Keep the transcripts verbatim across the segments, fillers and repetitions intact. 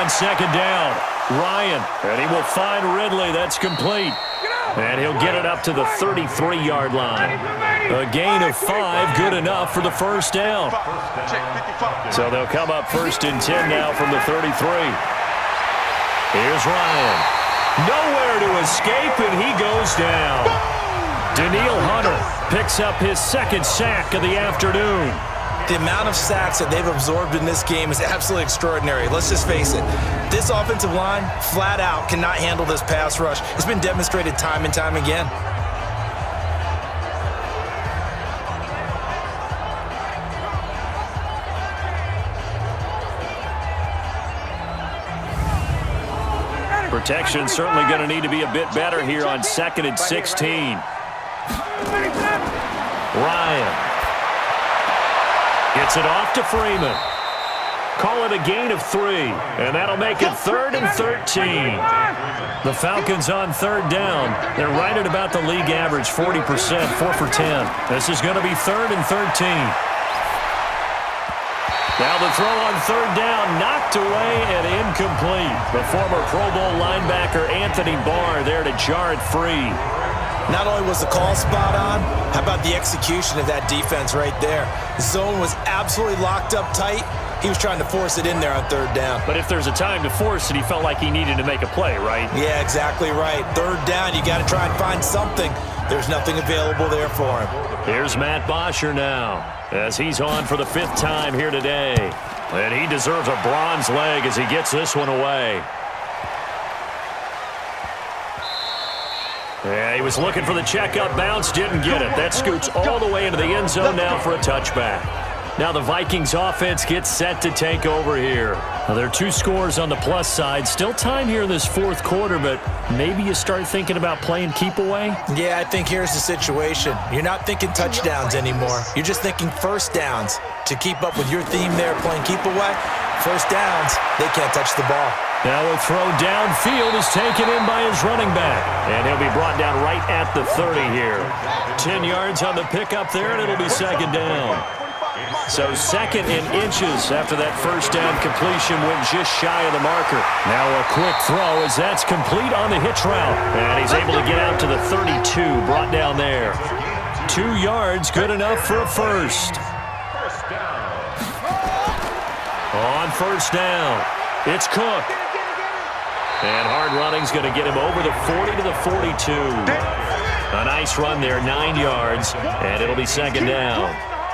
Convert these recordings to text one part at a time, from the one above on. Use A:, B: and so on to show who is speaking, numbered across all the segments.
A: on second down. Ryan, and he will find Ridley. That's complete. And he'll get it up to the thirty-three-yard line. A gain of five, good enough for the first down. So they'll come up first and ten now from the thirty-three. Here's Ryan. Nowhere to escape, and he goes down. Danielle Hunter picks up his second sack of the afternoon.
B: The amount of sacks that they've absorbed in this game is absolutely extraordinary. Let's just face it. This offensive line, flat out, cannot handle this pass rush. It's been demonstrated time and time again.
A: Protection certainly going to need to be a bit better here on second and sixteen. Ryan. Gets it off to Freeman. Call it a gain of three, and that'll make it third and thirteen. The Falcons on third down. They're right at about the league average, forty percent, four for ten. This is going to be third and thirteen. Now the throw on third down, knocked away and incomplete. The former Pro Bowl linebacker Anthony Barr there to jar it free.
B: Not only was the call spot on, how about the execution of that defense right there? The zone was absolutely locked up tight. He was trying to force it in there on third down.
A: But if there's a time to force it, he felt like he needed to make a play, right?
B: Yeah, exactly right. Third down, you got to try and find something. There's nothing available there for him.
A: Here's Matt Bosher now, as he's on for the fifth time here today. And he deserves a bronze leg as he gets this one away. Yeah, he was looking for the checkup bounce, didn't get it. That scoots all the way into the end zone now for a touchback. Now the Vikings offense gets set to take over here. Now there are two scores on the plus side. Still time here in this fourth quarter, but maybe you start thinking about playing keep away?
B: Yeah, I think here's the situation. You're not thinking touchdowns anymore. You're just thinking first downs. To keep up with your theme there, playing keep away, first downs, they can't touch the ball.
A: Now a throw downfield is taken in by his running back. And he'll be brought down right at the thirty here. Ten yards on the pickup there, and it'll be second down. So second in inches after that first down completion went just shy of the marker. Now a quick throw as that's complete on the hitch route. And he's able to get out to the thirty-two, brought down there. Two yards, good enough for a first. On first down, it's Cook. And hard running's going to get him over the forty to the forty-two. A nice run there, nine yards, and it'll be second down.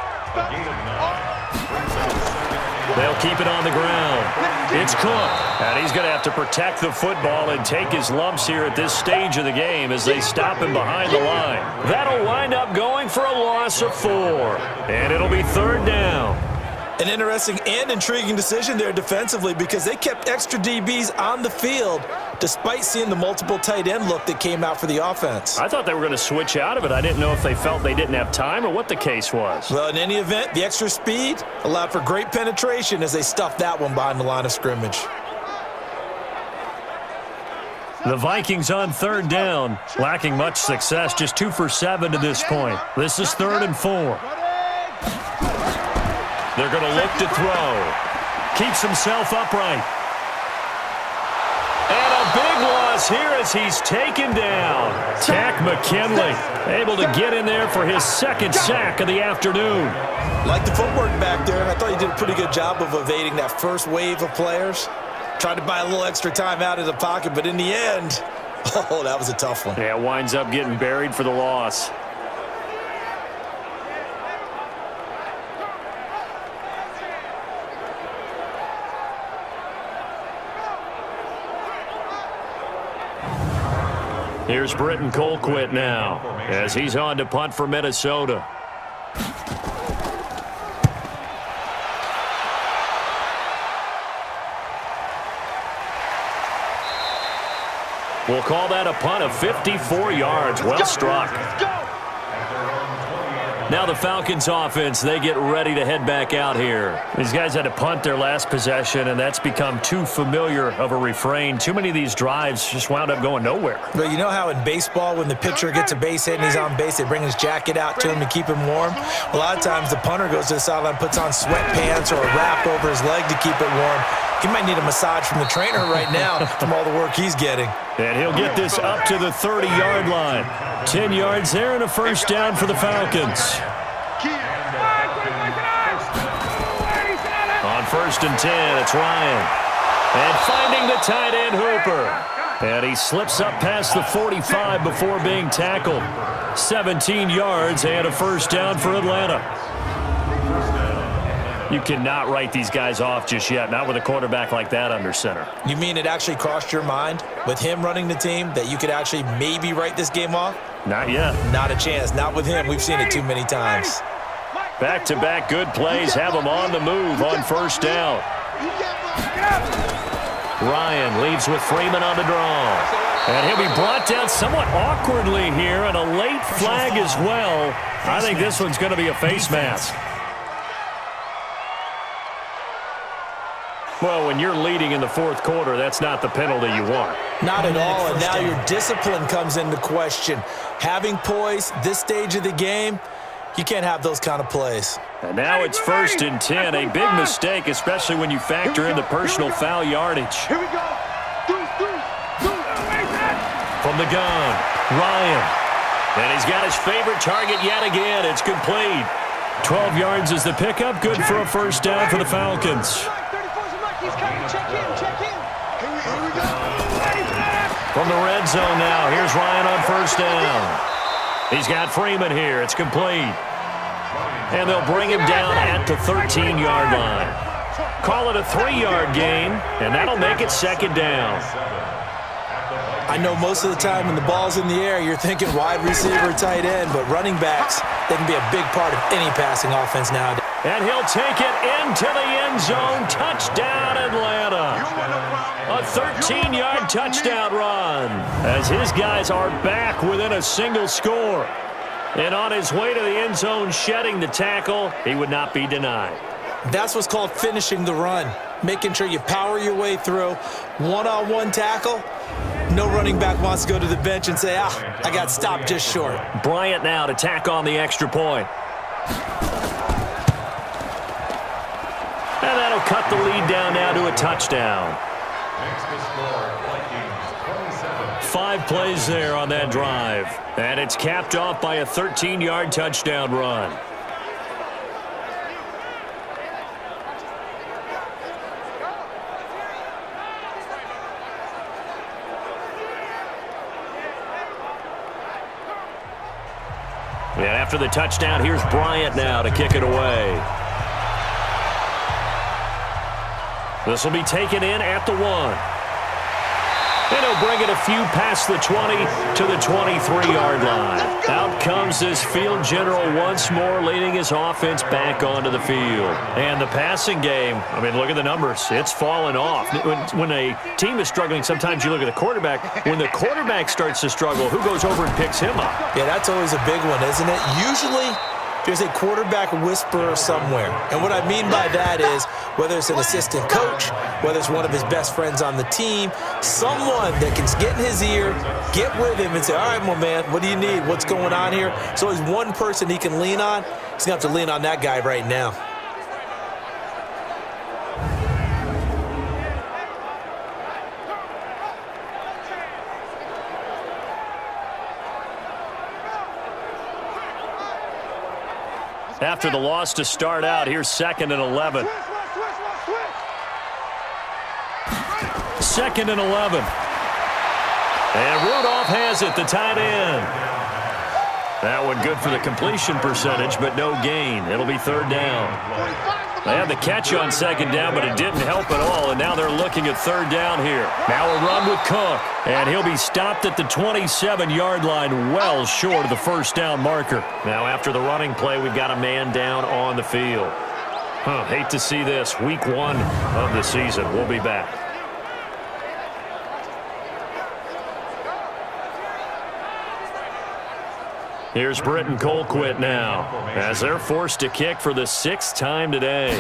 A: They'll keep it on the ground. It's Cook, and he's going to have to protect the football and take his lumps here at this stage of the game as they stop him behind the line. That'll wind up going for a loss of four, and it'll be third down.
B: An interesting and intriguing decision there defensively because they kept extra D Bs on the field despite seeing the multiple tight end look that came out for the offense.
A: I thought they were going to switch out of it. I didn't know if they felt they didn't have time or what the case was.
B: Well, in any event, the extra speed allowed for great penetration as they stuffed that one behind the line of scrimmage.
A: The Vikings on third down, lacking much success, just two for seven to this point. This is third and four. They're going to look to throw. Keeps himself upright. And a big loss here as he's taken down. Tack McKinley able to get in there for his second sack of the afternoon.
B: Like the footwork back there, I thought he did a pretty good job of evading that first wave of players. Tried to buy a little extra time out of the pocket, but in the end, oh, that was a tough one.
A: Yeah, winds up getting buried for the loss. Here's Britton Colquitt now as he's on to punt for Minnesota. We'll call that a punt of fifty-four yards. Well struck. Now the Falcons offense, they get ready to head back out here. These guys had to punt their last possession, and that's become too familiar of a refrain. Too many of these drives just wound up going nowhere.
B: But you know how in baseball, when the pitcher gets a base hit and he's on base, they bring his jacket out to him to keep him warm? A lot of times the punter goes to the sideline, puts on sweatpants or a wrap over his leg to keep it warm. He might need a massage from the trainer right now from all the work he's getting.
A: And he'll get this up to the thirty-yard line. ten yards there and a first down for the Falcons. On first and ten, it's Ryan. And finding the tight end, Hooper. And he slips up past the forty-five before being tackled. seventeen yards and a first down for Atlanta. You cannot write these guys off just yet, not with a quarterback like that under center.
B: You mean it actually crossed your mind with him running the team that you could actually maybe write this game off?
A: Not yet.
B: Not a chance. Not with him. We've seen it too many times.
A: Back-to-back good plays have him on the move on first down. Ryan leaves with Freeman on the draw. And he'll be brought down somewhat awkwardly here, and a late flag as well. I think this one's going to be a face mask. Well, when you're leading in the fourth quarter, that's not the penalty you want.
B: Not at all, and now your discipline comes into question. Having poise this stage of the game, you can't have those kind of plays.
A: And now it's first and ten, a big mistake, especially when you factor in the personal foul yardage.
C: Here we go. Do, do, do.
A: From the gun, Ryan. And he's got his favorite target yet again. It's complete. twelve yards is the pickup, good for a first down for the Falcons. From the red zone now, here's Ryan on first down. He's got Freeman here. It's complete. And they'll bring him down at the thirteen-yard line. Call it a three-yard gain, and that'll make it second down.
B: I know most of the time when the ball's in the air, you're thinking wide receiver, tight end, but running backs, they can be a big part of any passing offense nowadays.
A: And he'll take it into the end zone. Touchdown, Atlanta. A thirteen-yard touchdown run as his guys are back within a single score. And on his way to the end zone, shedding the tackle, he would not be denied.
B: That's what's called finishing the run, making sure you power your way through. One-on-one tackle, no running back wants to go to the bench and say, ah, I got stopped just short.
A: Bryant now to tack on the extra point. And that'll cut the lead down now to a touchdown. Five plays there on that drive. And it's capped off by a thirteen-yard touchdown run. And after the touchdown, here's Bryant now to kick it away. This will be taken in at the one. And he'll bring it a few past the twenty to the twenty-three-yard line. Out comes this field general once more, leading his offense back onto the field. And the passing game, I mean, look at the numbers. It's fallen off. When, when a team is struggling, sometimes you look at the quarterback. When the quarterback starts to struggle, who goes over and picks him up?
B: Yeah, that's always a big one, isn't it? Usually, there's a quarterback whisperer somewhere. And what I mean by that is, whether it's an assistant coach, whether it's one of his best friends on the team, someone that can get in his ear, get with him and say, all right, my man, what do you need? What's going on here? So there's one person he can lean on. He's going to have to lean on that guy right now.
A: After the loss to start out, here's second and eleven. Second and eleven. And Rudolph has it, the tight end. That one good for the completion percentage, but no gain. It'll be third down. They had the catch on second down, but it didn't help at all, and now they're looking at third down here. Now a run with Cook, and he'll be stopped at the twenty-seven-yard line, well short of the first down marker. Now after the running play, we've got a man down on the field. Huh, hate to see this. Week one of the season. We'll be back. Here's Britton Colquitt now, as they're forced to kick for the sixth time today.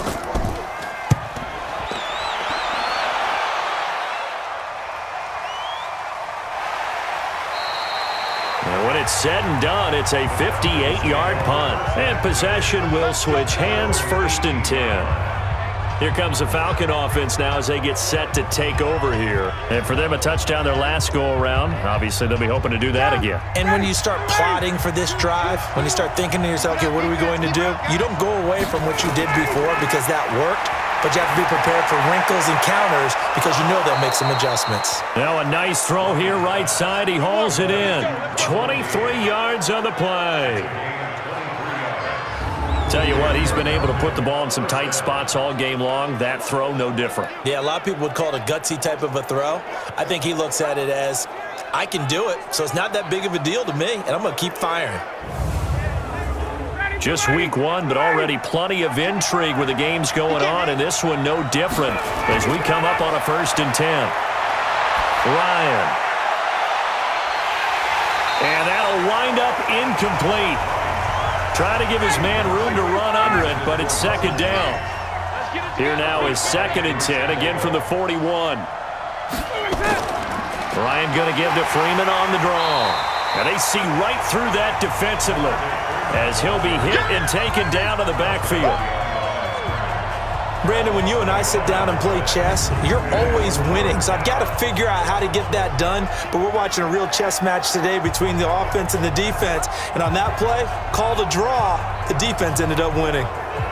A: And when it's said and done, it's a fifty-eight-yard punt. And possession will switch hands, first and ten. Here comes the Falcon offense now as they get set to take over here. And for them, a touchdown their last go-around. Obviously, they'll be hoping to do that again.
B: And when you start plotting for this drive, when you start thinking to yourself, okay, what are we going to do? You don't go away from what you did before because that worked, but you have to be prepared for wrinkles and counters because you know they'll make some adjustments.
A: Now a nice throw here right side. He hauls it in. twenty-three yards on the play. Tell you what, he's been able to put the ball in some tight spots all game long. That throw, no different.
B: Yeah, a lot of people would call it a gutsy type of a throw. I think he looks at it as, I can do it, so it's not that big of a deal to me, and I'm going to keep firing.
A: Just week one, but already plenty of intrigue with the games going on, and this one no different as we come up on a first and ten. Ryan. And that'll wind up incomplete. Trying to give his man room to run under it, but it's second down. Here now is second and ten, again from the forty-one. Ryan going to give to Freeman on the draw. And they see right through that defensively as he'll be hit and taken down to the backfield.
B: Brandon, when you and I sit down and play chess, you're always winning. So I've got to figure out how to get that done. But we're watching a real chess match today between the offense and the defense. And on that play, called a draw, the defense ended up winning.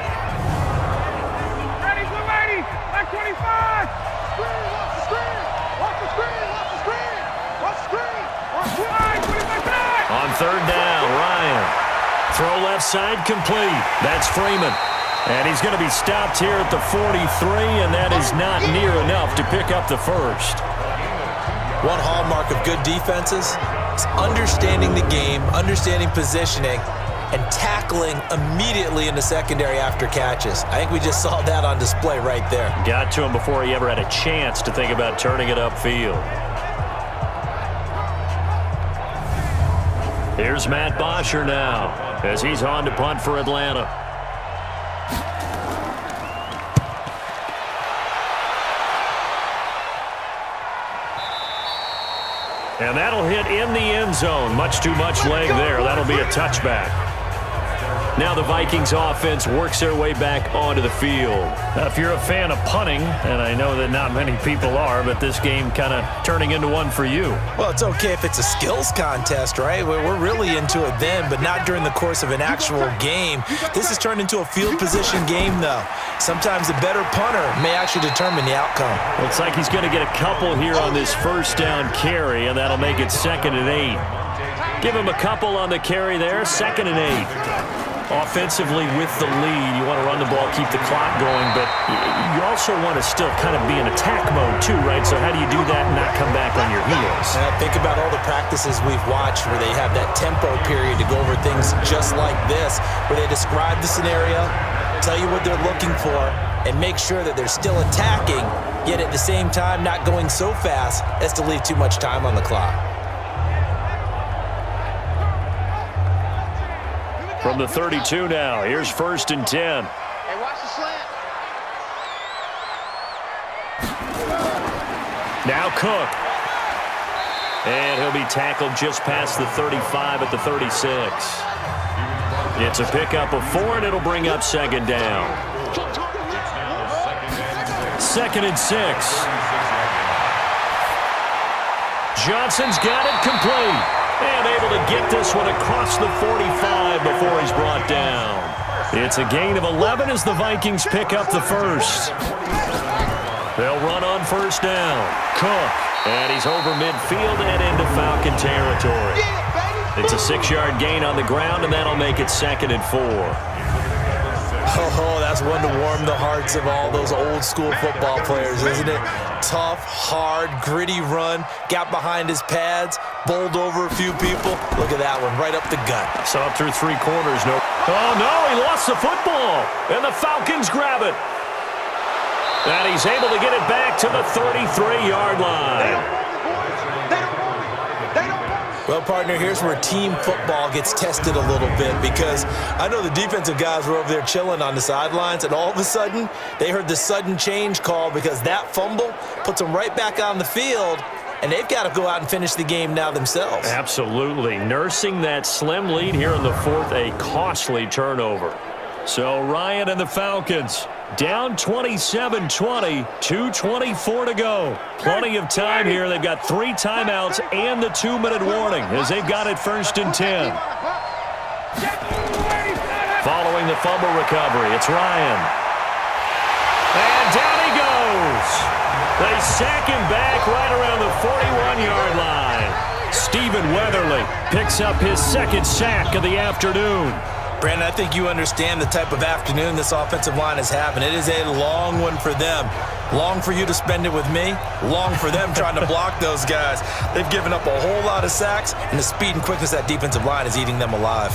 C: Ready, get ready. Back twenty-five. Screen, watch the screen. Watch the screen, watch the screen. Watch the screen. Watch the line, twenty-five side.
A: On third down, Ryan. Throw left side complete. That's Freeman. And he's going to be stopped here at the forty-three, and that is not near enough to pick up the first.
B: One hallmark of good defenses is understanding the game, understanding positioning, and tackling immediately in the secondary after catches. I think we just saw that on display right there.
A: Got to him before he ever had a chance to think about turning it upfield. Here's Matt Bosher now as he's on to punt for Atlanta. And that'll hit in the end zone. Much too much leg there. That'll be a touchback. Now the Vikings offense works their way back onto the field. Now, if you're a fan of punting, and I know that not many people are, but this game kind of turning into one for you.
B: Well, it's okay if it's a skills contest, right? We're really into it then, but not during the course of an actual game. This has turned into a field position game, though. Sometimes a better punter may actually determine the outcome.
A: Looks like he's going to get a couple here on this first down carry, and that'll make it second and eight. Give him a couple on the carry there, second and eight. Offensively with the lead, you want to run the ball, keep the clock going, but you also want to still kind of be in attack mode too, right? So how do you do that and not come back on your heels?
B: Now, think about all the practices we've watched where they have that tempo period to go over things just like this, where they describe the scenario, tell you what they're looking for, and make sure that they're still attacking, yet at the same time not going so fast as to leave too much time on the clock.
A: From the thirty-two now, here's first and ten.
C: Hey, watch the slant.
A: Now Cook. And he'll be tackled just past the thirty-five at the thirty-six. It's a pickup of four, and it'll bring up second down. Second and six. Johnson's got it complete. And able to get this one across the forty-five before he's brought down. It's a gain of eleven as the Vikings pick up the first. They'll run on first down. Cook. And he's over midfield and into Falcon territory. It's a six-yard gain on the ground, and that'll make it second and four.
B: Oh, that's one to warm the hearts of all those old-school football players, isn't it? Tough, hard, gritty run, got behind his pads, bowled over a few people. Look at that one, right up the gut.
A: Saw it through three corners. No. Oh, no, he lost the football, and the Falcons grab it. And he's able to get it back to the thirty-three-yard line.
B: Well, partner, here's where team football gets tested a little bit because I know the defensive guys were over there chilling on the sidelines, and all of a sudden, they heard the sudden change call because that fumble puts them right back on the field, and they've got to go out and finish the game now themselves.
A: Absolutely. Nursing that slim lead here in the fourth, a costly turnover. So Ryan and the Falcons Down twenty-seven twenty, two twenty-four to go. Plenty of time here. They've got three timeouts and the two-minute warning as they've got it first and ten. Following the fumble recovery, it's Ryan. And down he goes. They sack him back right around the forty-one-yard line. Stephen Weatherly picks up his second sack of the afternoon.
B: Brandon, I think you understand the type of afternoon this offensive line is having. It is a long one for them. Long for you to spend it with me. Long for them trying to block those guys. They've given up a whole lot of sacks, and the speed and quickness of that defensive line is eating them alive.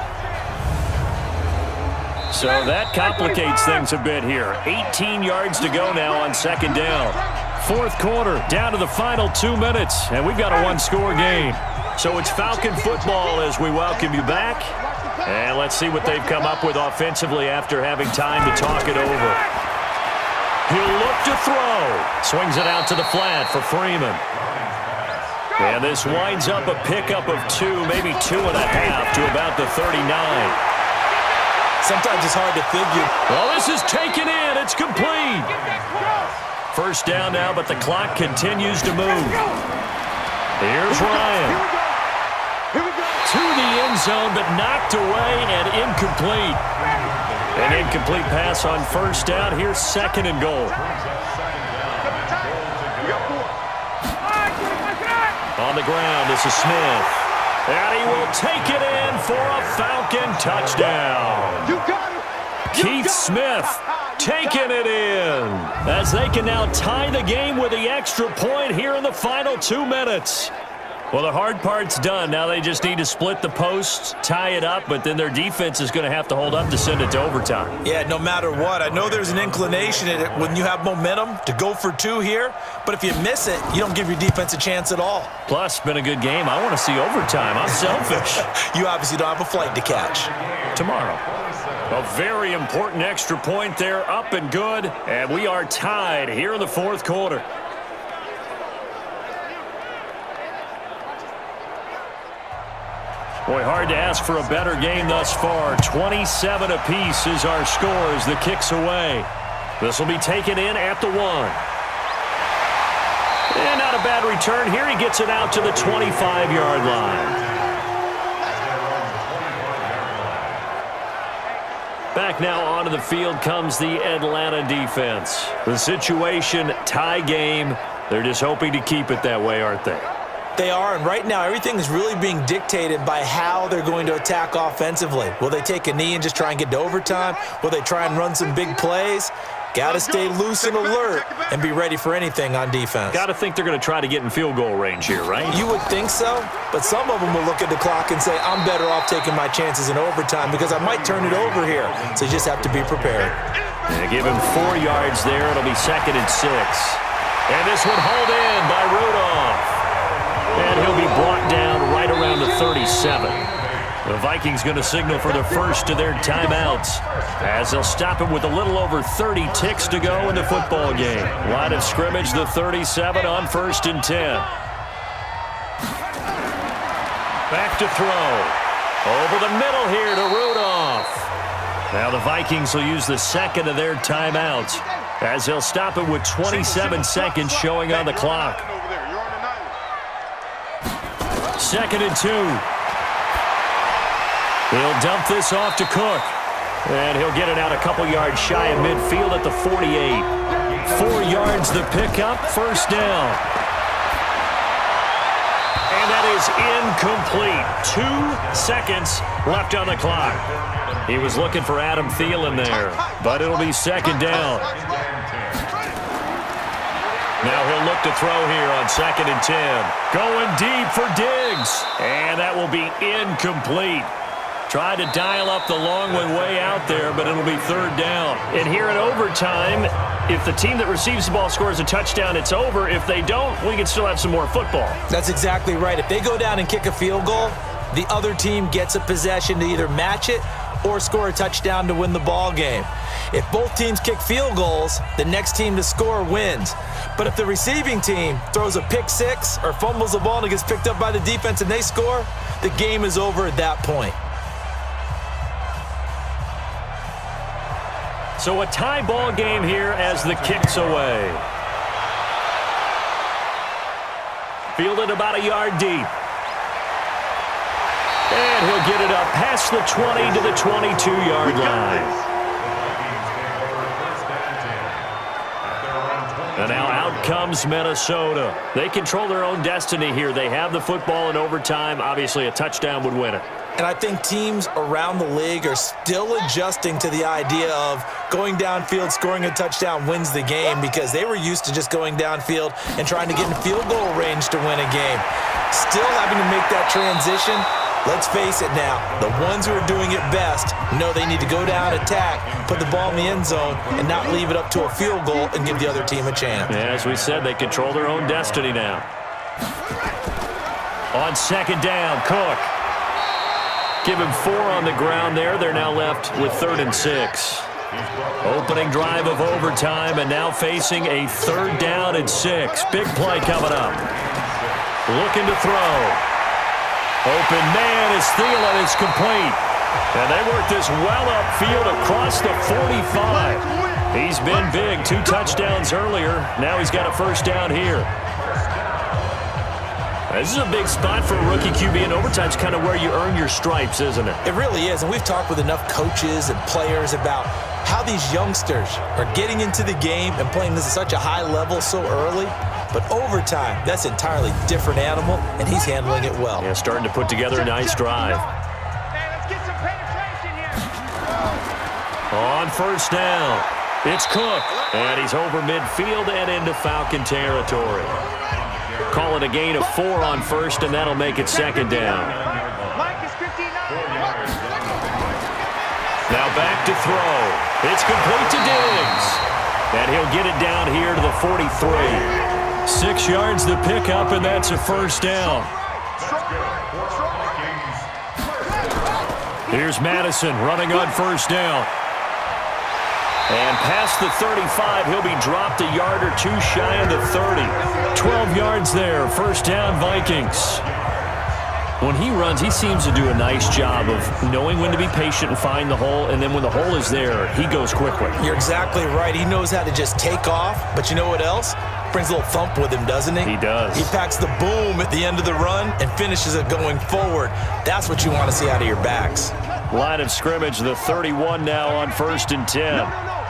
A: So that complicates things a bit here. eighteen yards to go now on second down. Fourth quarter, down to the final two minutes, and we've got a one-score game. So it's Falcon football as we welcome you back. And let's see what they've come up with offensively after having time to talk it over. He'll look to throw. Swings it out to the flat for Freeman. And this winds up a pickup of two, maybe two and a half to about the thirty-nine.
B: Sometimes it's hard to figure.
A: Well, this is taken in. It's complete. First down now, but the clock continues to move. Here's Ryan. To the end zone, but knocked away and incomplete. An incomplete pass on first down. Here's second and goal. On the ground, this is Smith. And he will take it in for a Falcon touchdown.
C: You got it.
A: Keith Smith taking it in as they can now tie the game with the extra point here in the final two minutes. Well, the hard part's done. Now they just need to split the posts, tie it up, but then their defense is going to have to hold up to send it to overtime.
B: Yeah, no matter what. I know there's an inclination in it when you have momentum to go for two here, but if you miss it, you don't give your defense a chance at all.
A: Plus, been a good game. I want to see overtime. I'm selfish.
B: You obviously don't have a flight to catch.
A: Tomorrow. A very important extra point there, up and good, and we are tied here in the fourth quarter. Boy, hard to ask for a better game thus far. twenty-seven apiece is our score as the kick's away. This will be taken in at the one. And not a bad return here. He gets it out to the twenty-five-yard line. Back now onto the field comes the Atlanta defense. The situation, tie game. They're just hoping to keep it that way, aren't they?
B: They are, and right now everything is really being dictated by how they're going to attack offensively. Will they take a knee and just try and get to overtime? Will they try and run some big plays? Got to stay loose and alert and be ready for anything on defense.
A: Got to think they're going to try to get in field goal range here, right?
B: You would think so, but some of them will look at the clock and say, I'm better off taking my chances in overtime because I might turn it over here. So you just have to be prepared.
A: And give him four yards there. It'll be second and six. And this one hauled in by Rudolph. And he'll be brought down right around the thirty-seven. The Vikings going to signal for the first of their timeouts as they'll stop him with a little over thirty ticks to go in the football game. Line of scrimmage, the thirty-seven on first and ten. Back to throw. Over the middle here to Rudolph. Now the Vikings will use the second of their timeouts as they'll stop him with twenty-seven seconds showing on the clock. Second and two. He'll dump this off to Cook. And he'll get it out a couple yards shy of midfield at the forty-eight. Four yards the pickup, first down. And that is incomplete. Two seconds left on the clock. He was looking for Adam Thielen there, but it'll be second down. Now he'll look to throw here on second and ten. Going deep for Diggs. And that will be incomplete. Tried to dial up the long one way out there, but it'll be third down. And here in overtime, if the team that receives the ball scores a touchdown, it's over. If they don't, we can still have some more football.
B: That's exactly right. If they go down and kick a field goal, the other team gets a possession to either match it or score a touchdown to win the ball game. If both teams kick field goals, the next team to score wins. But if the receiving team throws a pick six or fumbles the ball and it gets picked up by the defense and they score, the game is over at that point.
A: So a tie ball game here as the kick's away. Fielded about a yard deep. And he'll get it up past the twenty to the twenty-two-yard line. And now out comes Minnesota. They control their own destiny here. They have the football in overtime. Obviously, a touchdown would win it.
B: And I think teams around the league are still adjusting to the idea of going downfield, scoring a touchdown wins the game, because they were used to just going downfield and trying to get in field goal range to win a game. Still having to make that transition. Let's face it now, the ones who are doing it best know they need to go down, attack, put the ball in the end zone, and not leave it up to a field goal and give the other team a chance.
A: Yeah, as we said, they control their own destiny now. On second down, Cook. Give him four on the ground there. They're now left with third and six. Opening drive of overtime, and now facing a third down and six. Big play coming up. Looking to throw. Open man is Thielen. It's complete. And they work this well upfield across the forty-five. He's been big. Two touchdowns earlier. Now he's got a first down here. This is a big spot for a rookie Q B, and overtime's kind of where you earn your stripes, isn't it?
B: It really is, and we've talked with enough coaches and players about how these youngsters are getting into the game and playing this at such a high level so early. But overtime, that's an entirely different animal, and he's handling it well.
A: Yeah, starting to put together a nice drive.
C: Hey, let's get some penetration here.
A: On first down, it's Cook, and he's over midfield and into Falcon territory. Call it a gain of four on first, and that'll make it second down. Now back to throw. It's complete to Diggs. And he'll get it down here to the forty-three. Six yards to pick up, and that's a first down. Here's Madison running on first down. And past the thirty-five, he'll be dropped a yard or two shy of the thirty. twelve yards there, first down Vikings. When he runs, he seems to do a nice job of knowing when to be patient and find the hole, and then when the hole is there, he goes quickly.
B: You're exactly right. He knows how to just take off, but you know what else? Brings a little thump with him, doesn't he?
A: He does.
B: He packs the boom at the end of the run and finishes it going forward. That's what you want to see out of your backs.
A: Line of scrimmage, the thirty-one now on first and ten.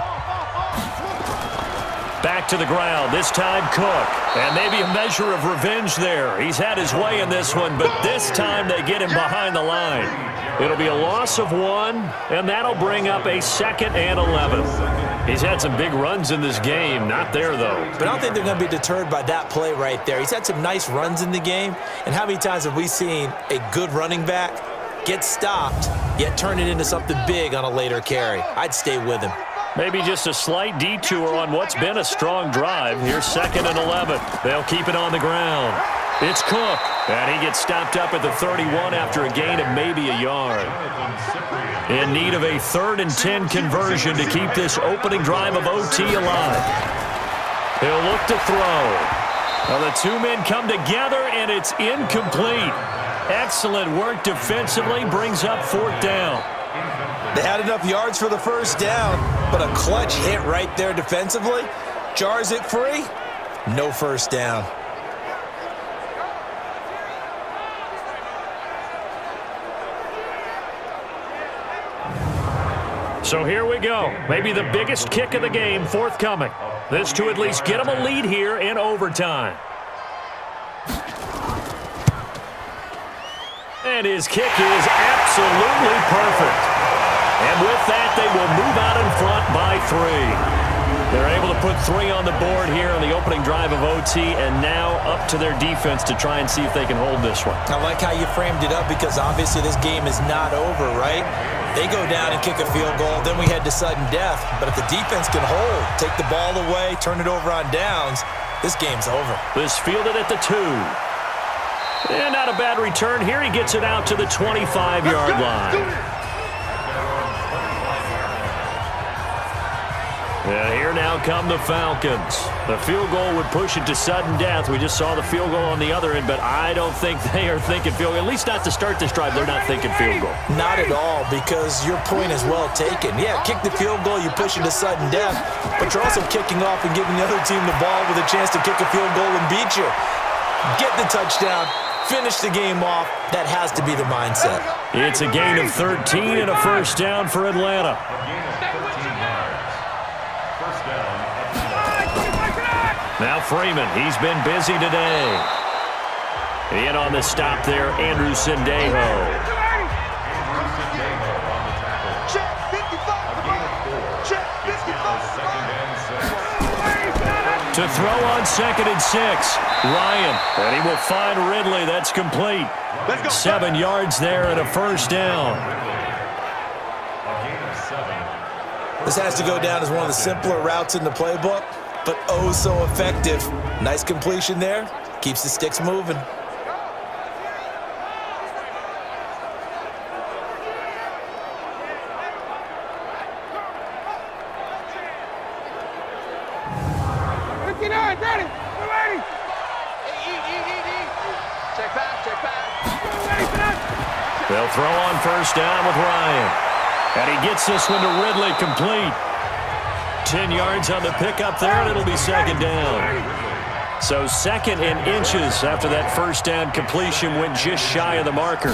A: Back to the ground, this time Cook. And maybe a measure of revenge there. He's had his way in this one, but this time they get him behind the line. It'll be a loss of one, and that'll bring up a second and eleven. He's had some big runs in this game. Not there, though.
B: But I don't think they're going to be deterred by that play right there. He's had some nice runs in the game, and how many times have we seen a good running back get stopped, yet turn it into something big on a later carry? I'd stay with him.
A: Maybe just a slight detour on what's been a strong drive. Here's second and eleven. They'll keep it on the ground. It's Cook, and he gets stopped up at the thirty-one after a gain of maybe a yard. In need of a third and ten conversion to keep this opening drive of O T alive. He'll look to throw. Well, the two men come together, and it's incomplete. Excellent work defensively, brings up fourth down.
B: They had enough yards for the first down, but a clutch hit right there defensively. Jars it free, no first down.
A: So here we go. Maybe the biggest kick of the game forthcoming. This to at least get them a lead here in overtime. And his kick is absolutely perfect. And with that, they will move out in front by three. They're able to put three on the board here on the opening drive of O T, and now up to their defense to try and see if they can hold this one.
B: I like how you framed it up, because obviously this game is not over, right? They go down and kick a field goal, then we head to sudden death. But if the defense can hold, take the ball away, turn it over on downs, this game's over.
A: This fielded at the two. And not a bad return here. He gets it out to the twenty-five-yard line. And here now come the Falcons. The field goal would push it to sudden death. We just saw the field goal on the other end, but I don't think they are thinking field goal. At least not to start this drive, they're not thinking field goal.
B: Not at all, because your point is well taken. Yeah, kick the field goal, you push it to sudden death, but you're also kicking off and giving the other team the ball with a chance to kick a field goal and beat you. Get the touchdown, finish the game off. That has to be the mindset.
A: It's a gain of thirteen and a first down for Atlanta. Now Freeman, he's been busy today. In on the stop there, Andrew Sendejo. To throw on second and six, Ryan, and he will find Ridley. That's complete. Seven yards there and a first down.
B: This has to go down as one of the simpler routes in the playbook, but oh so effective. Nice completion there. Keeps the sticks moving.
C: fifty-nine, ready, we're ready.
D: Check back, check back.
A: They'll throw on first down with Ryan. And he gets this one to Ridley, complete. Ten yards on the pickup there, and it'll be second down. So second and inches after that first down completion went just shy of the marker.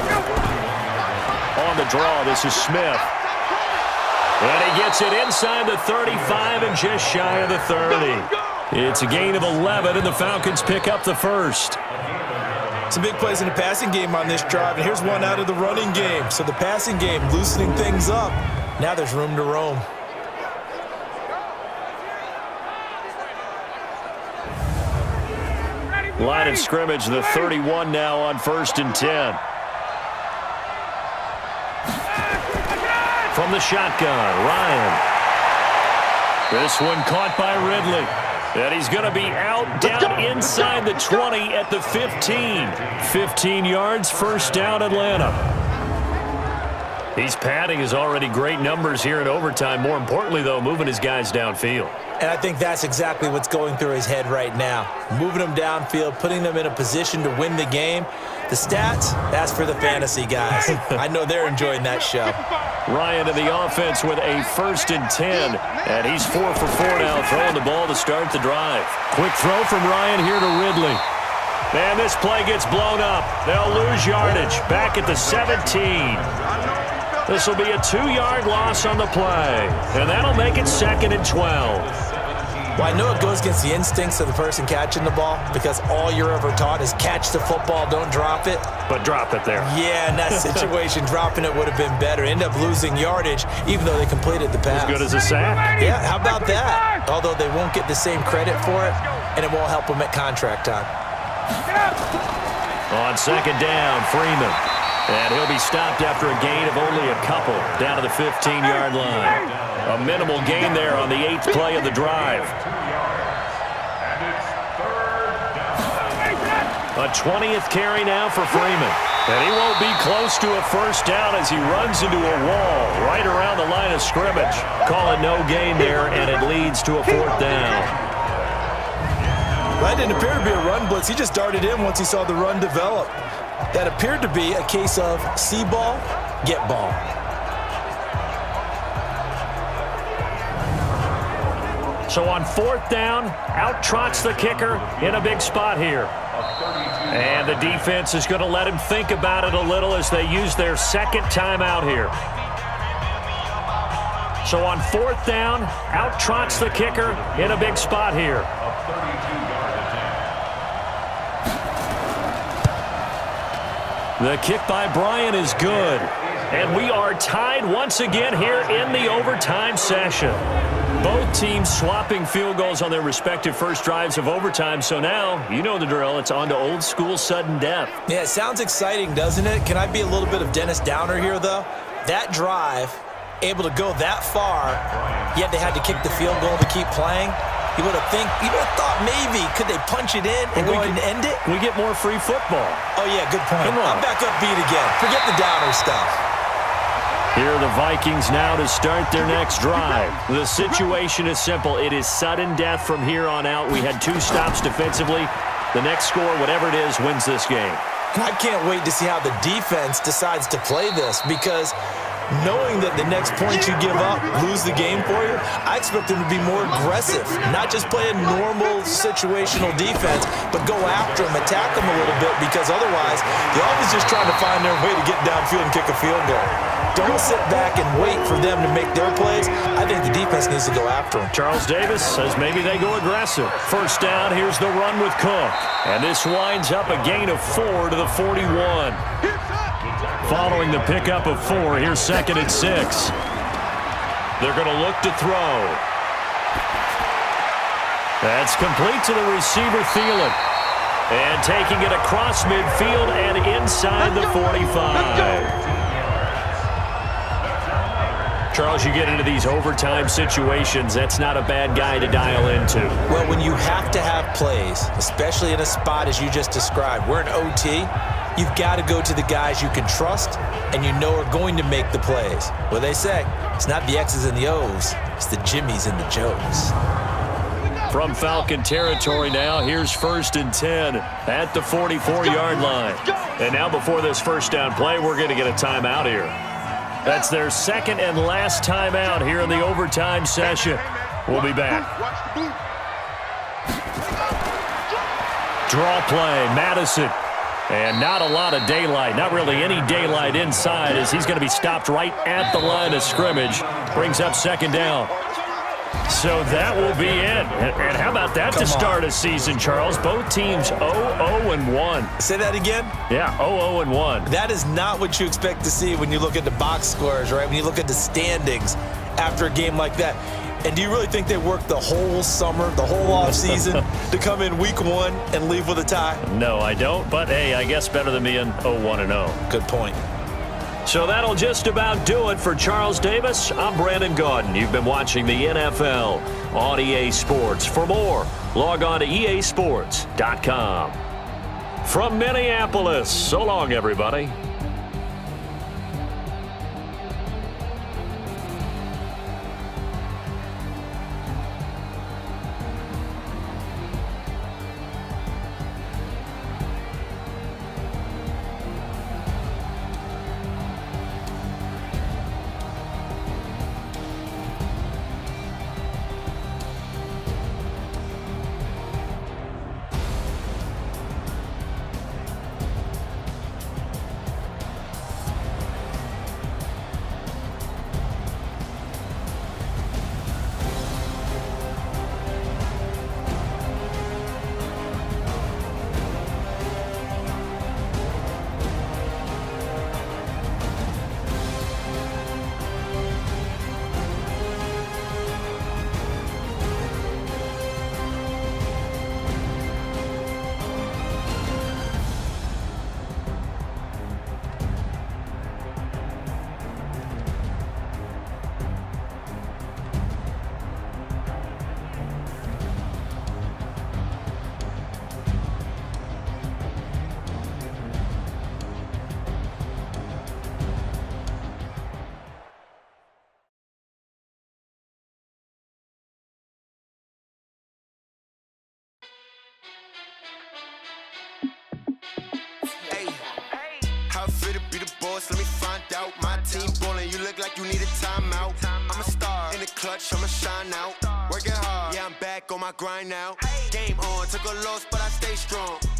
A: On the draw, this is Smith. And he gets it inside the thirty-five and just shy of the thirty. It's a gain of eleven, and the Falcons pick up the first.
B: Some big plays in the passing game on this drive, and here's one out of the running game. So the passing game loosening things up. Now there's room to roam.
A: Line of scrimmage, the thirty-one now on first and ten. From the shotgun, Ryan. This one caught by Ridley. And he's going to be out down inside the twenty at the fifteen. fifteen yards, first down Atlanta. He's padding his already great numbers here in overtime. More importantly, though, moving his guys downfield.
B: And I think that's exactly what's going through his head right now. Moving them downfield, putting them in a position to win the game. The stats, that's for the fantasy guys. I know they're enjoying that show.
A: Ryan in the offense with a first and ten. And he's four for four now, throwing the ball to start the drive. Quick throw from Ryan here to Ridley. And this play gets blown up. They'll lose yardage. Back at the seventeen. This will be a two-yard loss on the play. And that'll make it second and twelve.
B: Well, I know it goes against the instincts of the person catching the ball because all you're ever taught is catch the football, don't drop it.
A: But drop it there.
B: Yeah, in that situation, dropping it would have been better. End up losing yardage, even though they completed the pass.
A: As good as a sack.
B: Yeah, how about that? Although they won't get the same credit for it, and it won't help them at contract time.
A: On second down, Freeman. And he'll be stopped after a gain of only a couple down to the fifteen-yard line. A minimal gain there on the eighth play of the drive. A twentieth carry now for Freeman. And he won't be close to a first down as he runs into a wall right around the line of scrimmage. Call it no gain there, and it leads to a fourth down.
B: That didn't appear to be a run blitz. He just darted in once he saw the run develop. That appeared to be a case of see ball, get ball.
A: So on fourth down, out trots the kicker in a big spot here. And the defense is going to let him think about it a little as they use their second timeout here. So on fourth down, out trots the kicker in a big spot here. The kick by Bryant is good. And we are tied once again here in the overtime session. Both teams swapping field goals on their respective first drives of overtime. So now, you know the drill. It's on to old school sudden death.
B: Yeah, it sounds exciting, doesn't it? Can I be a little bit of Dennis Downer here, though? That drive, able to go that far, yet they had to kick the field goal to keep playing. You would have think, you would have thought maybe could they punch it in and go ahead and end it?
A: We get more free football.
B: Oh yeah, good point.
A: Come on.
B: I'm back up beat again. Forget the Downer stuff.
A: Here are the Vikings now to start their next drive. The situation is simple. It is sudden death from here on out. We had two stops defensively. The next score, whatever it is, wins this game.
B: I can't wait to see how the defense decides to play this, because knowing that the next point you give up lose the game for you, I expect them to be more aggressive, not just play a normal situational defense, but go after them, attack them a little bit, because otherwise they're always just trying to find their way to get downfield and kick a field goal. Don't sit back and wait for them to make their plays. I think the defense needs to go after them.
A: Charles Davis says maybe they go aggressive. First down, here's the run with Cook. And this winds up a gain of four to the forty-one. Following the pickup of four, here's second and six. They're going to look to throw. That's complete to the receiver, Thielen. And taking it across midfield and inside the forty-five. Charles, you get into these overtime situations, that's not a bad guy to dial into.
B: Well, when you have to have plays, especially in a spot as you just described, we're in O T, you've got to go to the guys you can trust and you know are going to make the plays. Well, they say, it's not the X's and the O's, it's the Jimmies and the Joes.
A: From Falcon territory now, here's first and ten at the forty-four-yard line. And now before this first down play, we're going to get a timeout here. That's their second and last timeout here in the overtime session. We'll be back. Draw play, Madison. And not a lot of daylight, not really any daylight inside, as he's going to be stopped right at the line of scrimmage. Brings up second down. So that will be it. And how about that
B: Come
A: to start
B: on.
A: a season, Charles? Both teams oh oh and one.
B: Say that again?
A: Yeah, oh oh and one.
B: That is not what you expect to see when you look at the box scores, right? When you look at the standings after a game like that. And do you really think they worked the whole summer, the whole offseason to come in week one and leave with a tie?
A: No, I don't. But, hey, I guess better than being oh one and oh.
B: Good point.
A: So that'll just about do it for Charles Davis. I'm Brandon Gaudin. You've been watching the N F L on E A Sports. For more, log on to E A sports dot com. From Minneapolis, so long, everybody.
E: How fit to be the boss? Let me find out. My team ballin', you look like you need a timeout. I'm a star in the clutch, I'ma shine out. Working hard, yeah, I'm back on my grind now. Game on, took a loss, but I stay strong.